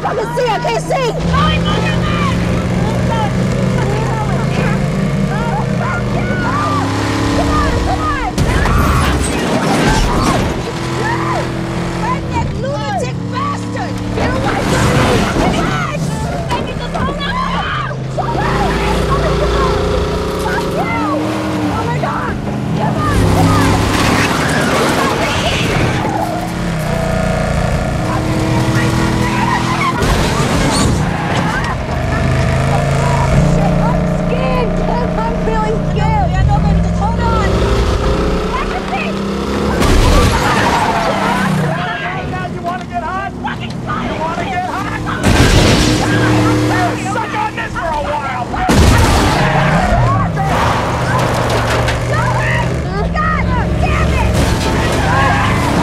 fucking see! I can't see! Redneck lunatic bastard! Get away from me! Baby, just hold on! Fuck you! Oh my God! Come on! I'm scared, Kim! I'm really scared! I know, baby, just hold on! Now you want to get hot? You want to get hot? Suck on this for a while! God damn it!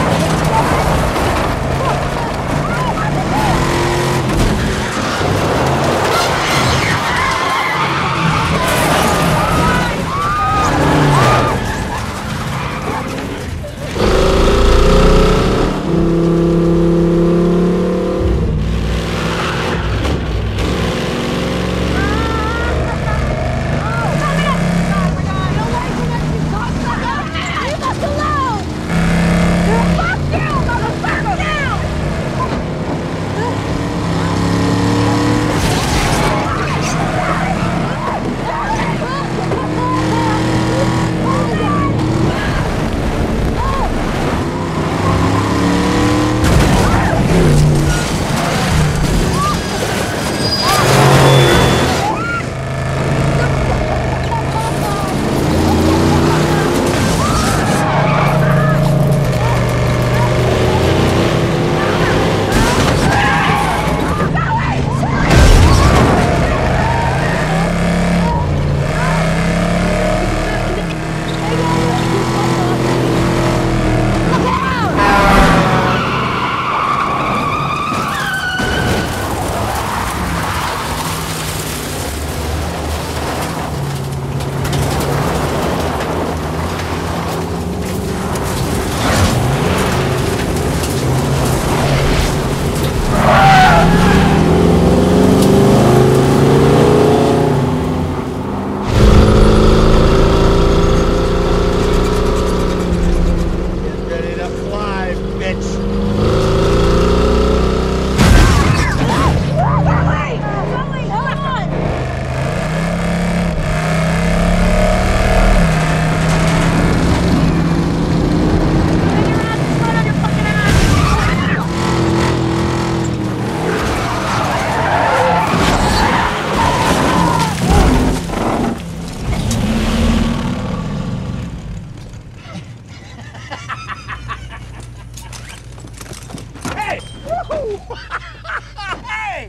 Hey!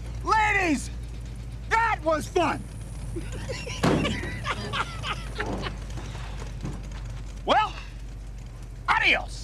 Ladies! That was fun! Well, adios!